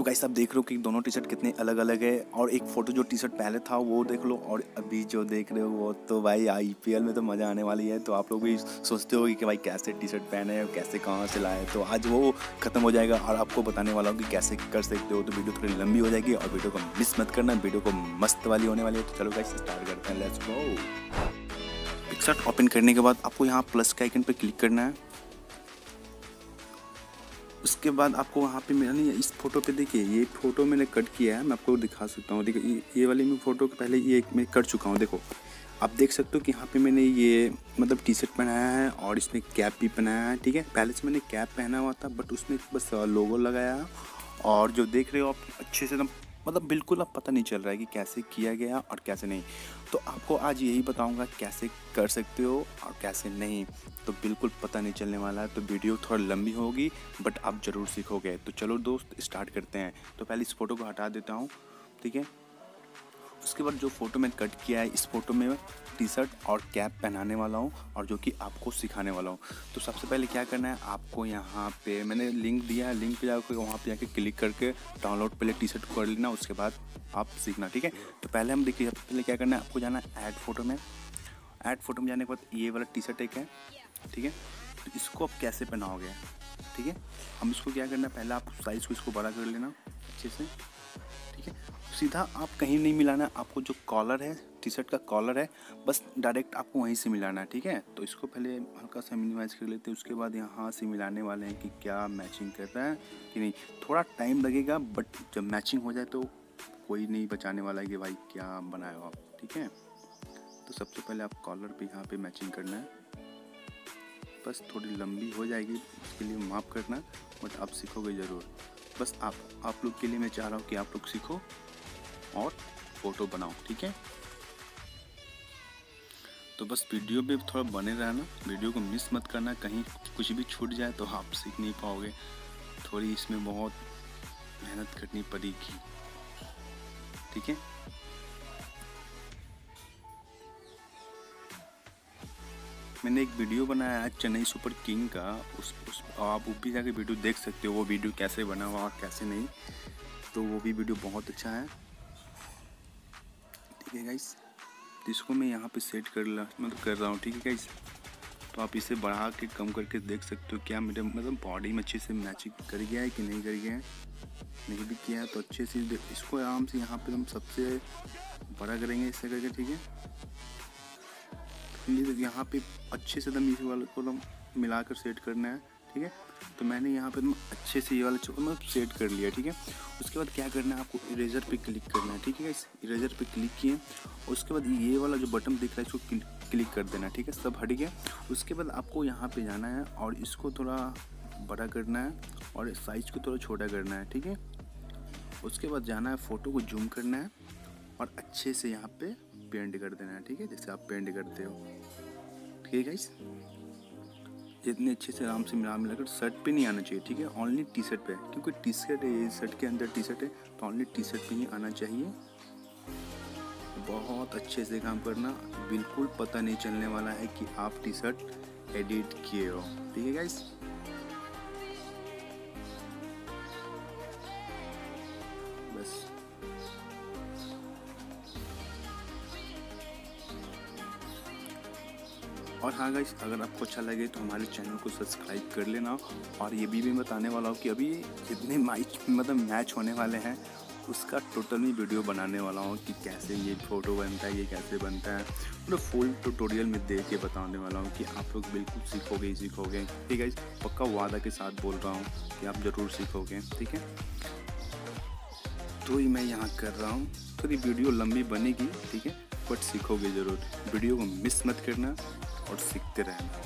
तो गाइस आप देख रहे हो कि दोनों टी शर्ट कितने अलग अलग है। और एक फ़ोटो जो टी शर्ट पहले था वो देख लो, और अभी जो देख रहे हो वो तो भाई आईपीएल में तो मज़ा आने वाली है। तो आप लोग भी सोचते हो कि भाई कैसे टी शर्ट पहने और कैसे कहाँ से लाए, तो आज वो ख़त्म हो जाएगा और आपको बताने वाला हूँ कि कैसे कर सकते हो। तो वीडियो थोड़ी लंबी हो जाएगी और वीडियो को मिस मत करना, वीडियो को मस्त वाली होने वाली है। तो चलो गाइस स्टार्ट करते हैं, लेट्स गो। पिक्सआर्ट ओपन करने के बाद आपको यहाँ प्लस के आइकन पर क्लिक करना है। उसके बाद आपको वहाँ पे मैंने इस फोटो पे देखिए, ये फ़ोटो मैंने कट किया है, मैं आपको दिखा सकता हूँ। देखिए ये वाली मैं फ़ोटो पहले ये मैं कर चुका हूँ। देखो आप देख सकते हो कि यहाँ पे मैंने ये मतलब टी शर्ट पहनाया है और इसमें कैप भी पहनाया है। ठीक है, पहले से मैंने कैप पहना हुआ था बट उसमें बस लोगो लगाया है। और जो देख रहे हो आप अच्छे से एकदम मतलब बिल्कुल अब पता नहीं चल रहा है कि कैसे किया गया और कैसे नहीं। तो आपको आज यही बताऊंगा कैसे कर सकते हो और कैसे नहीं, तो बिल्कुल पता नहीं चलने वाला है। तो वीडियो थोड़ा लंबी होगी बट आप ज़रूर सीखोगे। तो चलो दोस्त स्टार्ट करते हैं। तो पहले इस फ़ोटो को हटा देता हूँ, ठीक है। उसके बाद जो फ़ोटो मैंने कट किया है, इस फ़ोटो में टी शर्ट और कैप पहनाने वाला हूँ और जो कि आपको सिखाने वाला हूँ। तो सबसे पहले क्या करना है, आपको यहाँ पे मैंने लिंक दिया है, लिंक पे जाकर वहाँ पे जाके क्लिक करके डाउनलोड पहले टी शर्ट कर लेना, उसके बाद आप सीखना, ठीक है। तो पहले हम देखिए, सबसे पहले क्या करना है, आपको जाना है ऐड फ़ोटो में। ऐड फ़ोटो में जाने के बाद ये वाला टी शर्ट एक है, ठीक है। तो इसको आप कैसे पहनाओगे, ठीक है। हम इसको क्या करना है, पहले आप साइज़ को इसको बड़ा कर लेना अच्छे से, ठीक है। सीधा आप कहीं नहीं मिलाना, आपको जो कॉलर है टी शर्ट का कॉलर है बस डायरेक्ट आपको वहीं से मिलाना है, ठीक है। तो इसको पहले हल्का सा मिनिमाइज कर लेते हैं, उसके बाद यहाँ से मिलाने वाले हैं कि क्या मैचिंग कर रहा है कि नहीं। थोड़ा टाइम लगेगा बट जब मैचिंग हो जाए तो कोई नहीं बचाने वाला है कि भाई क्या बनाए हो आप, ठीक है। तो सबसे पहले आप कॉलर पे यहाँ पे मैचिंग करना है, बस थोड़ी लंबी हो जाएगी उसके लिए माफ़ करना, बट आप सीखोगे ज़रूर। बस आप लोग के लिए मैं चाह रहा हूँ कि आप लोग सीखो और फ़ोटो बनाओ, ठीक है। तो बस वीडियो पे थोड़ा बने रहना, वीडियो को मिस मत करना, कहीं कुछ भी छूट जाए तो आप सीख नहीं पाओगे। थोड़ी इसमें बहुत मेहनत करनी पड़ेगी, ठीक है। मैंने एक वीडियो बनाया है चेन्नई सुपर किंग का, उस आप वो भी जाके वीडियो देख सकते हो, वो वीडियो कैसे बना हुआ और कैसे नहीं। तो वो भी वीडियो बहुत अच्छा है, ठीक है गाइस। तो इसको मैं यहाँ पे सेट कर रहा हूँ, ठीक है गाइस। तो आप इसे बढ़ा के कम करके देख सकते हो क्या मेरे मतलब बॉडी में अच्छे से मैचिंग कर गया है कि नहीं कर गया है। नहीं भी किया है तो अच्छे से इसको आराम से यहाँ पे हम सबसे बड़ा करेंगे इससे करके, ठीक है। यहाँ पे अच्छे से दम इस वाले को दम मिलाकर सेट करना है, ठीक है। तो मैंने यहाँ पे अच्छे से ये वाला मतलब सेट कर लिया, ठीक है। उसके बाद क्या करना है, आपको इरेजर पे क्लिक करना है, ठीक है। इस इरेजर पे क्लिक किए, उसके बाद ये वाला जो बटन दिख रहा है इसको क्लिक कर देना, ठीक है। सब हट गया। उसके बाद आपको यहाँ पे जाना है और इसको थोड़ा बड़ा करना है और साइज़ को थोड़ा छोटा करना है, ठीक है। उसके बाद जाना है, फ़ोटो को जूम करना है और अच्छे से यहाँ पे पेंट कर देना है, ठीक है, जैसे आप पेंट करते हो, ठीक है गाइस। जितने अच्छे से आराम से मिलाकर शर्ट पे नहीं आना चाहिए, ठीक है, ओनली टी शर्ट पे, क्योंकि टी शर्ट है, ये शर्ट के अंदर टी शर्ट है तो ओनली टी शर्ट पे ही आना चाहिए। बहुत अच्छे से काम करना, बिल्कुल पता नहीं चलने वाला है कि आप टी शर्ट एडिट किए हो, ठीक है गाइस। बस और हाँ गाइस, अगर आपको अच्छा लगे तो हमारे चैनल को सब्सक्राइब कर लेना। और ये भी मैं बताने वाला हूँ कि अभी जितने मैच होने वाले हैं उसका टोटल में वीडियो बनाने वाला हूँ कि कैसे ये फ़ोटो बनता है, ये कैसे बनता है, मतलब फुल ट्यूटोरियल में दे के बताने वाला हूँ कि आप लोग बिल्कुल सीखोगे ही सीखोगे, ठीक है। पक्का वादा के साथ बोल रहा हूँ कि आप ज़रूर सीखोगे, ठीक है। तो ही मैं यहाँ कर रहा हूँ, थोड़ी वीडियो लंबी बनेगी, ठीक है, बट सीखोगे ज़रूर। वीडियो को मिस मत करना और सीखते रहना।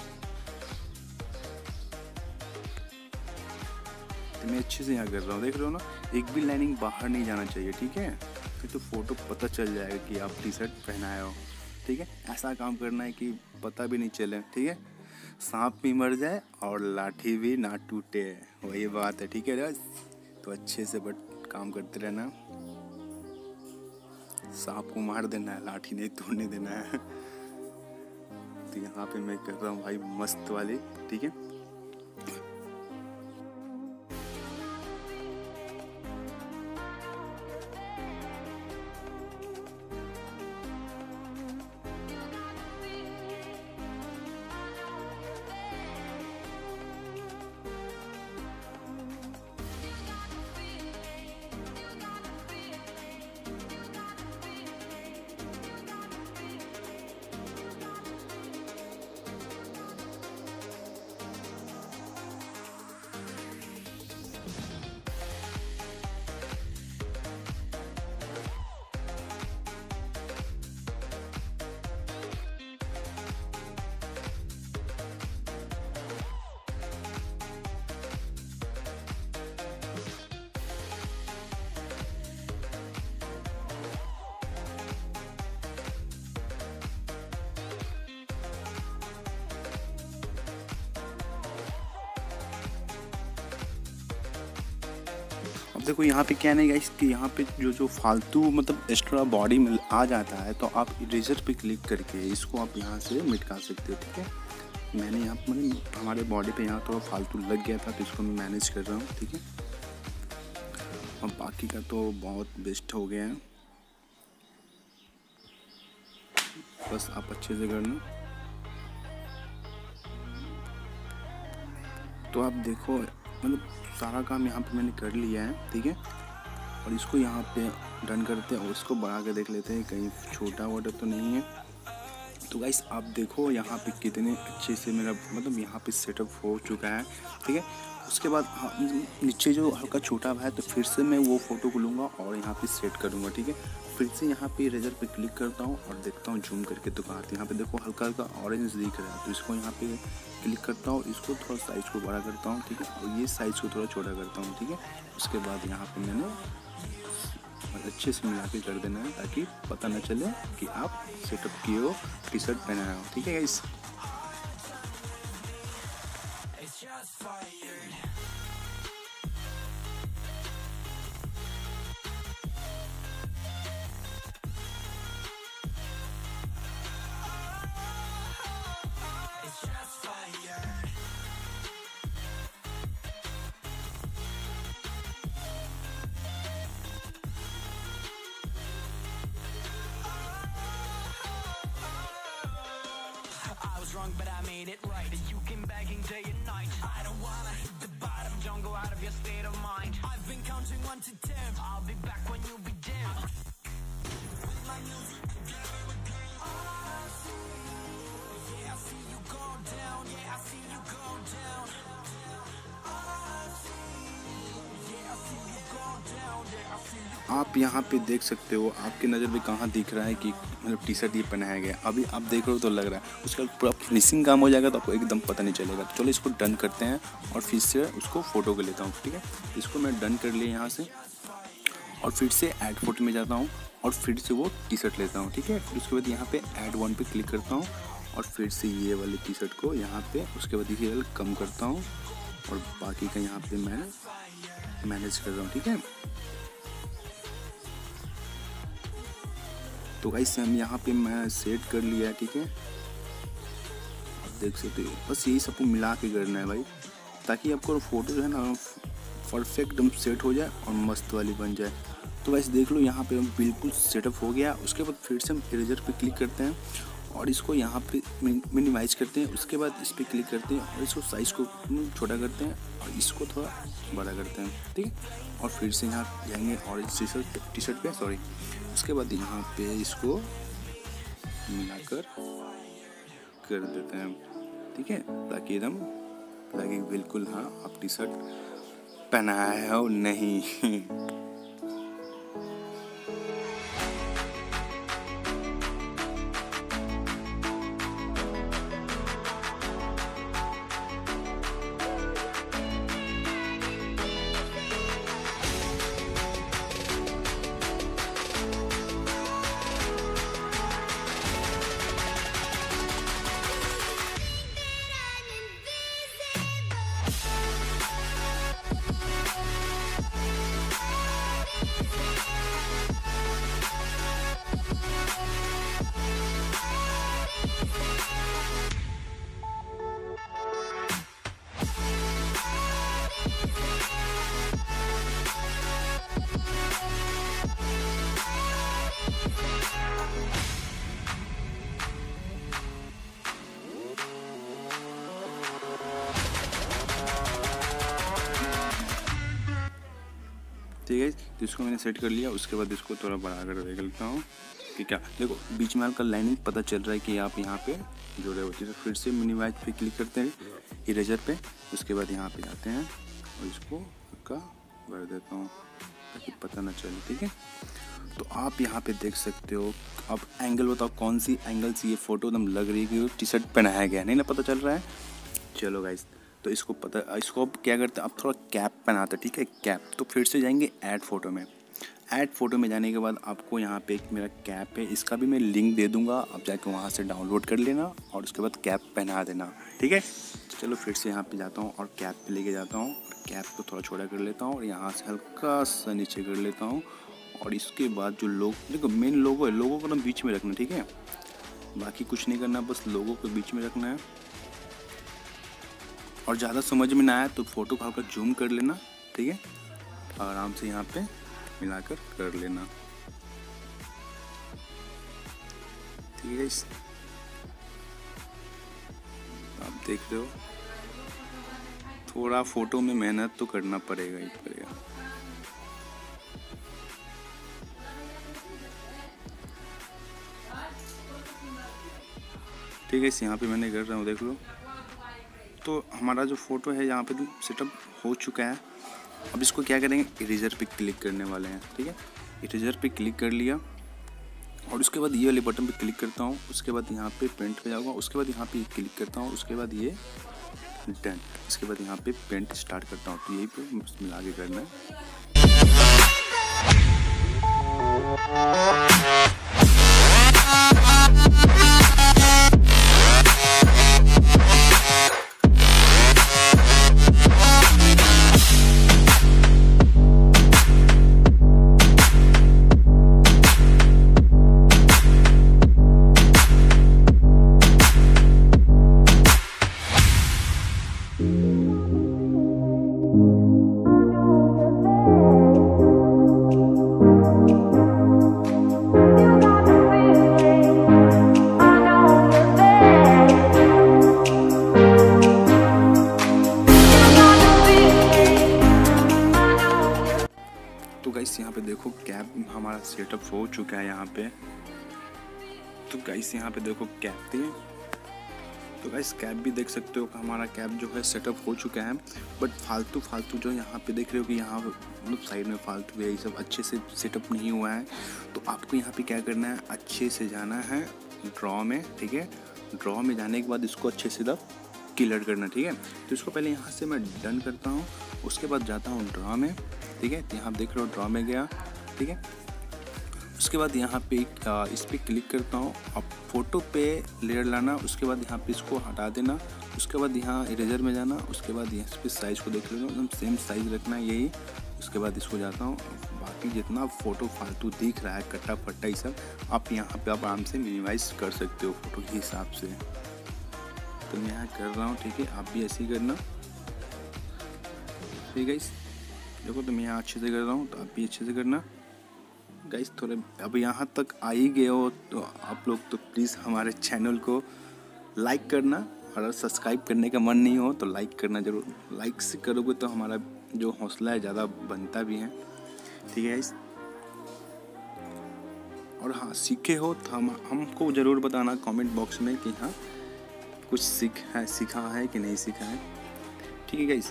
तो मैं अच्छे से यहाँ कर रहा हूँ, देख रहे हो ना, एक भी लाइनिंग बाहर नहीं जाना चाहिए, ठीक है। फिर तो फ़ोटो पता चल जाएगा कि आप टी शर्ट पहनाए हो, ठीक है। ऐसा काम करना है कि पता भी नहीं चले, ठीक है। सांप भी मर जाए और लाठी भी ना टूटे, वही बात है, ठीक है। तो अच्छे से बट काम करते रहना, सांप को मार देना है, लाठी नहीं तोड़ने देना है। तो यहाँ पे मैं कर रहा हूँ भाई मस्त वाली, ठीक है। देखो यहाँ पे क्या नहीं गाइस कि यहाँ पे जो फालतू मतलब एक्स्ट्रा बॉडी में आ जाता है तो आप इरेजर पे क्लिक करके इसको आप यहाँ से मिटा सकते हो, ठीक है। मैंने यहाँ पर मतलब हमारे बॉडी पे यहाँ थोड़ा फालतू लग गया था तो इसको मैं मैनेज कर रहा हूँ, ठीक है। और बाकी का तो बहुत बेस्ट हो गया है, बस आप अच्छे से कर लो। तो आप देखो मतलब सारा काम यहाँ पे मैंने कर लिया है, ठीक है। और इसको यहाँ पे डन करते हैं और इसको बढ़ा के देख लेते हैं कहीं छोटा वोटा तो नहीं है। तो गाइस आप देखो यहाँ पे कितने अच्छे से मेरा मतलब यहाँ पे सेटअप हो चुका है, ठीक है। उसके बाद नीचे जो हल्का छोटा है तो फिर से मैं वो फ़ोटो को लूँगा और यहाँ पे सेट करूँगा, ठीक है। फिर से यहाँ पे इरेजर पे क्लिक करता हूँ और देखता हूँ जूम करके तो कहाँ यहाँ पे देखो हल्का हल्का ऑरेंज दिख रहा है, तो इसको यहाँ पे क्लिक करता हूँ, इसको थोड़ा साइज़ को बड़ा करता हूँ, ठीक है। और ये साइज़ को थोड़ा छोटा करता हूँ, ठीक है। उसके बाद यहाँ पर मैंने अच्छे से मिला के कर देना है ताकि पता न चले कि आप सेटअप किए हो, टी शर्ट पहना हो, ठीक है guys. Wrong, but I made it right. You came begging day and night. I don't wanna hit the bottom. Don't go out of your state of mind. I've been counting 1 to 10. I'll be back when you be dim. With my music together again. I see you. Yeah, I see you go down. Yeah, I see you go down. I see you. Yeah, I see you go down. Yeah, I see you. आप यहाँ पे देख सकते हो आपकी नज़र में कहाँ दिख रहा है कि मतलब टी शर्ट ये पहनाया गया। अभी आप देख रहे हो तो लग रहा है, उसका पूरा फिनिशिंग काम हो जाएगा तो आपको एकदम पता नहीं चलेगा। तो चलो इसको डन करते हैं और फिर से उसको फ़ोटो को लेता हूँ, ठीक है। इसको मैं डन कर लिया यहाँ से और फिर से ऐड फोटो में जाता हूँ और फिर से वो टी शर्ट लेता हूँ, ठीक है। फिर उसके बाद यहाँ पे ऐड वन पे क्लिक करता हूँ और फिर से ये वाली टी शर्ट को यहाँ पे उसके बाद ये वाला कम करता हूँ और बाकी का यहाँ पे मैं मैनेज कर रहा हूँ, ठीक है। तो गाइस हम यहाँ पे मैं सेट कर लिया है, ठीक है। आप देख सकते हो बस यही सबको मिला के करना है भाई, ताकि आपको फ़ोटो जो है ना परफेक्ट एकदम सेट हो जाए और मस्त वाली बन जाए। तो गाइस देख लो यहाँ पे हम बिल्कुल सेटअप हो गया। उसके बाद फिर से हम इरेजर पे क्लिक करते हैं और इसको यहाँ पे मिनिमाइज करते हैं। उसके बाद इस पर क्लिक करते हैं और इसको साइज़ को छोटा करते हैं और इसको थोड़ा बड़ा करते हैं, ठीक है। और फिर से यहाँ जाएंगे और टी शर्ट पे सॉरी। उसके बाद यहाँ पे इसको मिलाकर कर देते हैं, ठीक है, ताकि एकदम लगे बिल्कुल हाँ आप टी शर्ट पहनाया हो नहीं। ठीक है, तो इसको मैंने सेट कर लिया। उसके बाद इसको थोड़ा बढ़ा कर देख लेता हूँ कि क्या देखो बीच में हल्का लाइनिंग पता चल रहा है कि आप यहाँ पे जुड़े होते हैं। तो फिर से मिनिमाइज पे क्लिक करते हैं इरेजर पे। उसके बाद यहाँ पे जाते हैं और इसको हल्का भर देता हूँ ताकि पता ना चले, ठीक है। तो आप यहाँ पे देख सकते हो। अब एंगल बताओ कौन सी एंगल से ये फ़ोटो एकदम लग रही है कि टी शर्ट पहनाया गया, नहीं ना पता चल रहा है। चलो गाइस, तो इसको अब क्या करते हैं, अब थोड़ा कैप पहनाते हैं, ठीक है, कैप। तो फिर से जाएंगे ऐड फोटो में। ऐड फोटो में जाने के बाद आपको यहाँ पे एक मेरा कैप है, इसका भी मैं लिंक दे दूँगा, आप जाके वहाँ से डाउनलोड कर लेना और उसके बाद कैप पहना देना, ठीक है। चलो फिर से यहाँ पे जाता हूँ और कैप पे लेके जाता हूँ और कैप को थोड़ा छोटा कर लेता हूँ और यहाँ से हल्का सा नीचे कर लेता हूँ। और इसके बाद जो लोग देखो मेन लोगो है, लोगों को ना बीच में रखना, ठीक है, बाकी कुछ नहीं करना, बस लोगों को बीच में रखना है। और ज़्यादा समझ में ना आए तो फ़ोटो को हल्का जूम कर लेना, ठीक है, आराम से यहाँ पे मिलाकर कर लेना, ठीक है। इस आप देख रहे हो, थोड़ा फोटो में मेहनत तो करना पड़ेगा ही पड़ेगा। ठीक है, इस यहाँ पे मैंने कर रहा हूँ, देख लो। तो हमारा जो फोटो है यहाँ पे सेटअप हो चुका है। अब इसको क्या करेंगे, इरेजर पे क्लिक करने वाले हैं, ठीक है। इरेजर पे क्लिक कर लिया और उसके बाद ये वाले बटन पे क्लिक करता हूँ, उसके बाद यहाँ पे पेंट पे जाऊँगा, उसके बाद यहाँ पे क्लिक करता हूँ, उसके बाद ये डन, इसके बाद यहाँ पे पेंट स्टार्ट करता हूँ। तो यही पे मिला के करना है। तो गाइस यहाँ पे देखो कैप हमारा सेटअप हो चुका है यहाँ पे। तो गाइस यहाँ पे देखो कैप थी, तो गाइस कैप भी देख सकते हो कि हमारा कैप जो है सेटअप हो चुका है। बट फालतू जो यहाँ पे देख रहे हो कि यहाँ मतलब साइड में फालतू है, ये सब अच्छे से सेटअप नहीं हुआ है। तो आपको यहाँ पे क्या करना है, अच्छे से जाना है ड्रॉ में, ठीक है। ड्रॉ में जाने के बाद इसको अच्छे से क्लियर करना, ठीक है। तो इसको पहले यहाँ से मैं डन करता हूँ, उसके बाद जाता हूँ ड्रॉ में, ठीक है। यहाँ देख रहे हो ड्रॉ में गया, ठीक है। उसके बाद यहाँ पे इस पर क्लिक करता हूँ, अब फोटो पे लेयर लाना, उसके बाद यहाँ पे इसको हटा देना, उसके बाद यहाँ इरेजर में जाना, उसके बाद यहाँ पे साइज़ को देख लेना, एकदम सेम साइज़ रखना है यही। उसके बाद इसको जाता हूँ, बाकी जितना फ़ोटो फालतू दिख रहा है कट्टा फट्टा ये सब आप यहाँ पे आप आराम से मिनिमाइज़ कर सकते हो फ़ोटो के हिसाब से। तो मैं यहाँ कर रहा हूँ, ठीक है, आप भी ऐसे ही करना, ठीक है गाइस। देखो तो मैं यहाँ अच्छे से कर रहा हूँ, तो आप भी अच्छे से करना गाइस। थोड़े अब यहाँ तक आ ही गए हो तो आप लोग तो प्लीज़ हमारे चैनल को लाइक करना, और अगर सब्सक्राइब करने का मन नहीं हो तो लाइक करना ज़रूर। लाइक से करोगे तो हमारा जो हौसला है ज़्यादा बनता भी है, ठीक है गाइस। और हाँ, सीखे हो तो हमको ज़रूर बताना कमेंट बॉक्स में कि हाँ कुछ सीखा है कि नहीं सीखा है, ठीक है गाइस।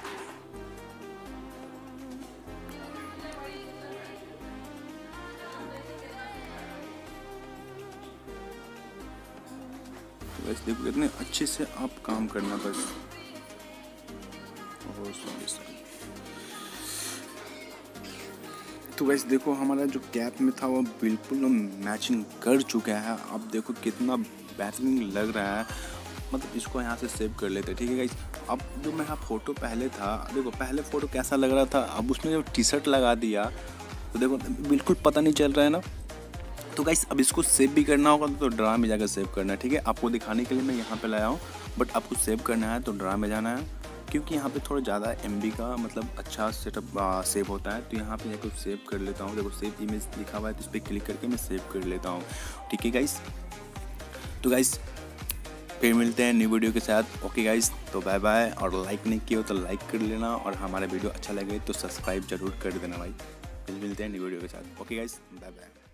बस देखो कितने अच्छे से आप काम करना बस। Oh sorry. तो वैसे देखो हमारा जो कैप में था वो बिल्कुल मैचिंग कर चुका है। अब देखो कितना बेहतरीन लग रहा है, मतलब इसको यहाँ से सेव कर लेते हैं, ठीक है गाइस। अब जो मेरा फ़ोटो पहले था, देखो पहले फ़ोटो कैसा लग रहा था, अब उसमें जब टी शर्ट लगा दिया तो देखो बिल्कुल पता नहीं चल रहा है ना। तो गाइस अब इसको सेव भी करना होगा तो ड्रा में जाकर सेव करना है, ठीक है। आपको दिखाने के लिए मैं यहाँ पे लाया हूँ, बट आपको सेव करना है तो ड्रा में जाना है, क्योंकि यहाँ पे थोड़ा ज़्यादा MB का मतलब अच्छा सेटअप सेव होता है। तो यहाँ पे जाकर सेव कर लेता हूँ, देखो सेव इमेज लिखा हुआ है तो इस पर क्लिक करके मैं सेव कर लेता हूँ, ठीक है गाइस। तो गाइस फिर मिलते हैं न्यू वीडियो के साथ, ओके गाइस। तो बाय बाय, और लाइक नहीं किया हो तो लाइक कर लेना, और हमारा वीडियो अच्छा लगे तो सब्सक्राइब जरूर कर देना भाई। फिर मिलते हैं न्यू वीडियो के साथ, ओके गाइस, बाय बाय।